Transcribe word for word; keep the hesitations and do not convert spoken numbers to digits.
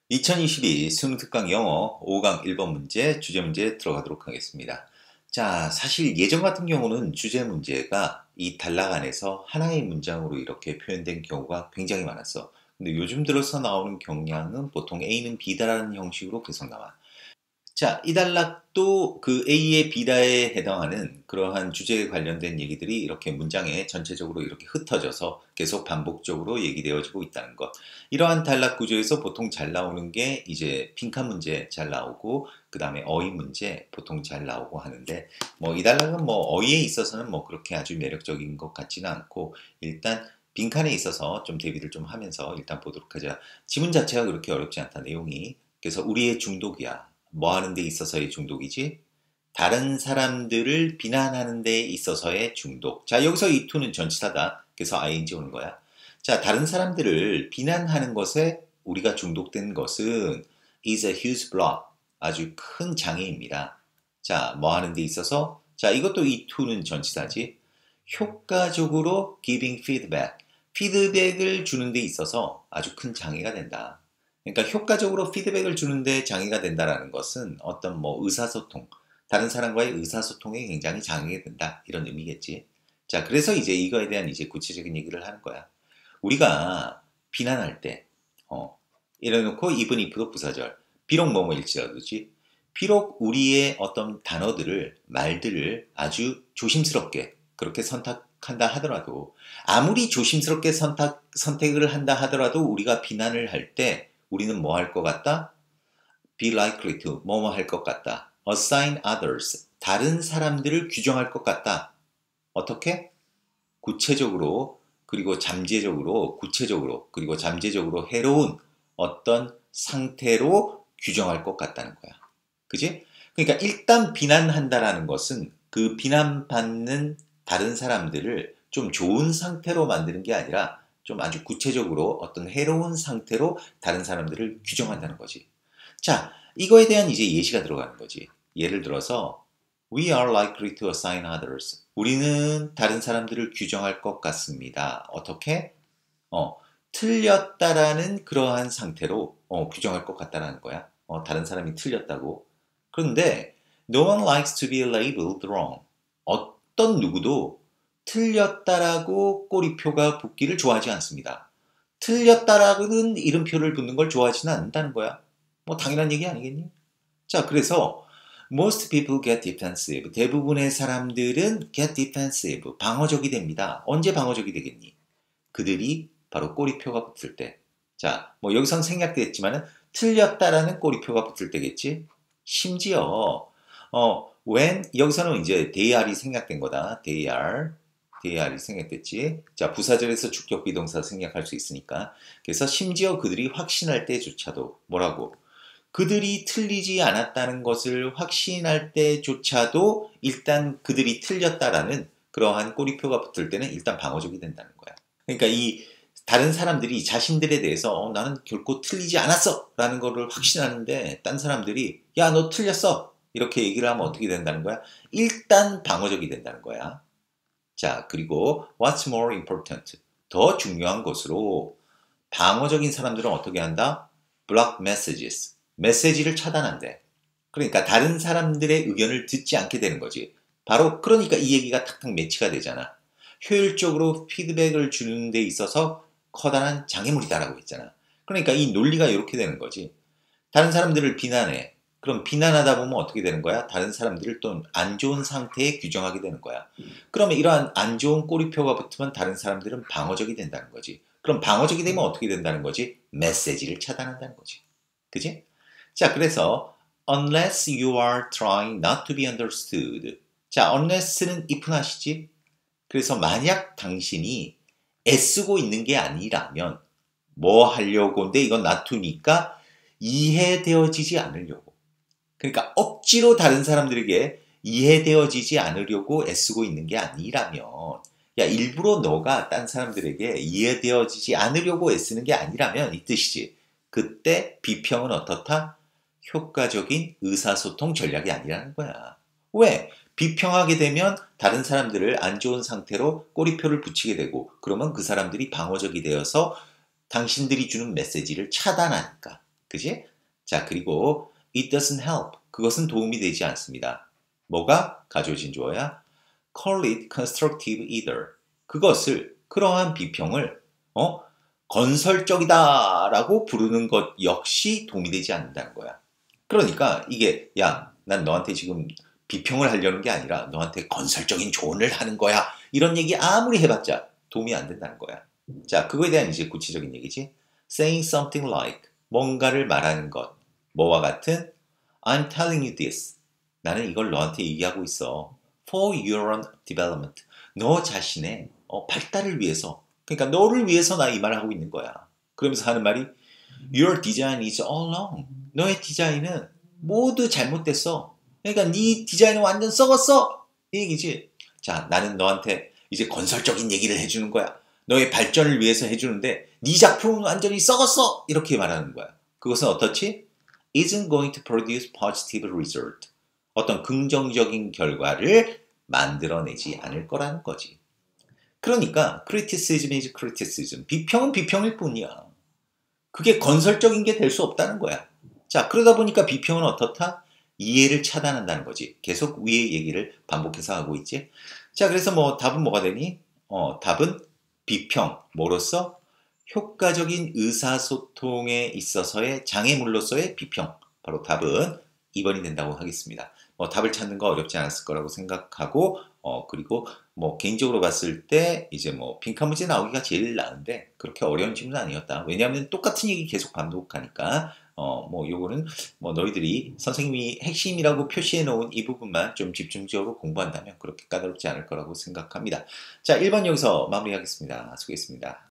이천이십이 수능특강 영어 오 강 일 번 문제, 주제 문제 들어가도록 하겠습니다. 자, 사실 예전 같은 경우는 주제 문제가 이 단락 안에서 하나의 문장으로 이렇게 표현된 경우가 굉장히 많았어. 근데 요즘 들어서 나오는 경향은 보통 A는 B다라는 형식으로 계속 나와. 자, 이 단락도 그 A의 B다에 해당하는 그러한 주제에 관련된 얘기들이 이렇게 문장에 전체적으로 이렇게 흩어져서 계속 반복적으로 얘기되어지고 있다는 것. 이러한 단락 구조에서 보통 잘 나오는 게 이제 빈칸 문제 잘 나오고, 그 다음에 어휘 문제 보통 잘 나오고 하는데, 뭐 이 단락은 뭐 어휘에 있어서는 뭐 그렇게 아주 매력적인 것 같지는 않고, 일단 빈칸에 있어서 좀 대비를 좀 하면서 일단 보도록 하자. 지문 자체가 그렇게 어렵지 않다, 내용이. 그래서 우리의 중독이야. 뭐 하는 데 있어서의 중독이지? 다른 사람들을 비난하는 데 있어서의 중독. 자, 여기서 이 to는 전치사다. 그래서 아이엔지 오는 거야. 자, 다른 사람들을 비난하는 것에 우리가 중독된 것은 is a huge block. 아주 큰 장애입니다. 자, 뭐 하는 데 있어서? 자, 이것도 이 to는 전치사지. 효과적으로 giving feedback. 피드백을 주는 데 있어서 아주 큰 장애가 된다. 그러니까 효과적으로 피드백을 주는데 장애가 된다라는 것은 어떤 뭐 의사소통, 다른 사람과의 의사소통에 굉장히 장애가 된다, 이런 의미겠지. 자, 그래서 이제 이거에 대한 이제 구체적인 얘기를 하는 거야. 우리가 비난할 때, 어, 이래놓고 even if도 부사절, 비록 뭐뭐일지라도지, 비록 우리의 어떤 단어들을, 말들을 아주 조심스럽게 그렇게 선택한다 하더라도, 아무리 조심스럽게 선택, 선택을 한다 하더라도 우리가 비난을 할 때 우리는 뭐 할 것 같다? Be likely to, 뭐뭐 할 것 같다. Assign others, 다른 사람들을 규정할 것 같다. 어떻게? 구체적으로, 그리고 잠재적으로, 구체적으로, 그리고 잠재적으로 해로운 어떤 상태로 규정할 것 같다는 거야. 그지? 그러니까 일단 비난한다라는 것은 그 비난받는 다른 사람들을 좀 좋은 상태로 만드는 게 아니라 좀 아주 구체적으로 어떤 해로운 상태로 다른 사람들을 규정한다는 거지. 자, 이거에 대한 이제 예시가 들어가는 거지. 예를 들어서 We are likely to assign others. 우리는 다른 사람들을 규정할 것 같습니다. 어떻게? 어, 틀렸다라는 그러한 상태로 어, 규정할 것 같다라는 거야. 어, 다른 사람이 틀렸다고. 그런데 no one likes to be labeled wrong. 어떤 누구도 틀렸다라고 꼬리표가 붙기를 좋아하지 않습니다. 틀렸다라는 이름표를 붙는 걸 좋아하지는 않는다는 거야. 뭐 당연한 얘기 아니겠니? 자, 그래서 most people get defensive. 대부분의 사람들은 get defensive. 방어적이 됩니다. 언제 방어적이 되겠니? 그들이 바로 꼬리표가 붙을 때. 자, 뭐 여기선 생략됐지만은 틀렸다라는 꼬리표가 붙을 때겠지. 심지어 어 when 여기서는 이제 theyR이 생략된 거다. theyR, theyR이 생략됐지. 자, 부사절에서 주격 비동사 생략할 수 있으니까. 그래서 심지어 그들이 확신할 때조차도 뭐라고? 그들이 틀리지 않았다는 것을 확신할 때조차도 일단 그들이 틀렸다라는 그러한 꼬리표가 붙을 때는 일단 방어적이 된다는 거야. 그러니까 이 다른 사람들이 자신들에 대해서 어, 나는 결코 틀리지 않았어 라는 거를 확신하는데 딴 사람들이 야, 너 틀렸어 이렇게 얘기를 하면 어떻게 된다는 거야? 일단 방어적이 된다는 거야. 자, 그리고 what's more important? 더 중요한 것으로 방어적인 사람들은 어떻게 한다? block messages. 메시지를 차단한대. 그러니까 다른 사람들의 의견을 듣지 않게 되는 거지. 바로 그러니까 이 얘기가 탁탁 매치가 되잖아. 효율적으로 피드백을 주는 데 있어서 커다란 장애물이다라고 했잖아. 그러니까 이 논리가 이렇게 되는 거지. 다른 사람들을 비난해. 그럼 비난하다 보면 어떻게 되는 거야? 다른 사람들을 또 안 좋은 상태에 규정하게 되는 거야. 그러면 이러한 안 좋은 꼬리표가 붙으면 다른 사람들은 방어적이 된다는 거지. 그럼 방어적이 되면 어떻게 된다는 거지? 메시지를 차단한다는 거지. 그지? 자, 그래서 unless you are trying not to be understood. 자, unless는 if 아시지? 그래서 만약 당신이 애쓰고 있는 게 아니라면 뭐 하려고인데 이건 not to니까 이해되어지지 않으려고. 그러니까 억지로 다른 사람들에게 이해되어지지 않으려고 애쓰고 있는 게 아니라면 야, 일부러 너가 딴 사람들에게 이해되어지지 않으려고 애쓰는 게 아니라면 이 뜻이지. 그때 비평은 어떻다? 효과적인 의사소통 전략이 아니라는 거야. 왜? 비평하게 되면 다른 사람들을 안 좋은 상태로 꼬리표를 붙이게 되고 그러면 그 사람들이 방어적이 되어서 당신들이 주는 메시지를 차단하니까. 그지? 자, 그리고 it doesn't help. 그것은 도움이 되지 않습니다. 뭐가 가져진 주어야? call it constructive either. 그것을, 그러한 비평을, 어? 건설적이다라고 부르는 것 역시 도움이 되지 않는다는 거야. 그러니까 이게, 야, 난 너한테 지금 비평을 하려는 게 아니라 너한테 건설적인 조언을 하는 거야. 이런 얘기 아무리 해봤자 도움이 안 된다는 거야. 자, 그거에 대한 이제 구체적인 얘기지. saying something like, 뭔가를 말하는 것. 뭐와 같은 I'm telling you this. 나는 이걸 너한테 얘기하고 있어. for your own development. 너 자신의 어, 발달을 위해서. 그러니까 너를 위해서 나 이 말을 하고 있는 거야. 그러면서 하는 말이 Your design is all wrong. 너의 디자인은 모두 잘못됐어. 그러니까 네 디자인은 완전 썩었어. 이 얘기지. 자, 나는 너한테 이제 건설적인 얘기를 해주는 거야. 너의 발전을 위해서 해주는데 네 작품은 완전히 썩었어. 이렇게 말하는 거야. 그것은 어떻지? Isn't going to produce positive result. 어떤 긍정적인 결과를 만들어내지 않을 거라는 거지. 그러니까 criticism is criticism. 비평은 비평일 뿐이야. 그게 건설적인 게 될 수 없다는 거야. 자, 그러다 보니까 비평은 어떻다? 이해를 차단한다는 거지. 계속 위의 얘기를 반복해서 하고 있지. 자, 그래서 뭐 답은 뭐가 되니? 어, 답은 비평. 뭐로써? 효과적인 의사소통에 있어서의 장애물로서의 비평. 바로 답은 이 번이 된다고 하겠습니다. 뭐 답을 찾는 거 어렵지 않았을 거라고 생각하고, 어, 그리고 뭐 개인적으로 봤을 때 이제 뭐 빈칸 문제 나오기가 제일 나은데 그렇게 어려운 질문은 아니었다. 왜냐하면 똑같은 얘기 계속 반복하니까. 어, 뭐 요거는 뭐 너희들이 선생님이 핵심이라고 표시해 놓은 이 부분만 좀 집중적으로 공부한다면 그렇게 까다롭지 않을 거라고 생각합니다. 자, 일 번 여기서 마무리하겠습니다. 수고했습니다.